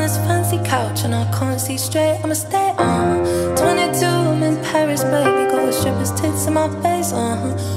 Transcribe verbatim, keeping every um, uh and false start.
this fancy couch and I can't see straight, I'ma stay on. twenty-two, I'm in Paris, baby, got strippers' tits in my face, uh-huh.